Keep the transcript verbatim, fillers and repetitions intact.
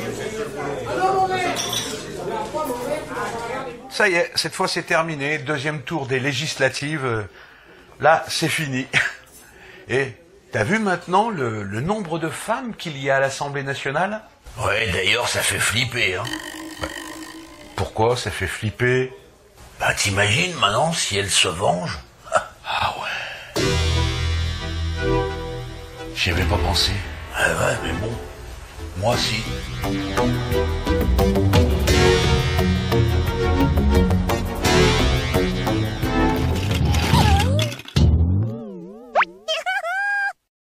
Ça y est, cette fois c'est terminé. Deuxième tour des législatives. Là, c'est fini. Et t'as vu maintenant le, le nombre de femmes qu'il y a à l'Assemblée nationale? Ouais, d'ailleurs, ça fait flipper, hein. Ouais. Pourquoi ça fait flipper? Bah, t'imagines maintenant si elle se venge? Ah ouais. J'y avais pas pensé. Ah ouais, mais bon, moi si.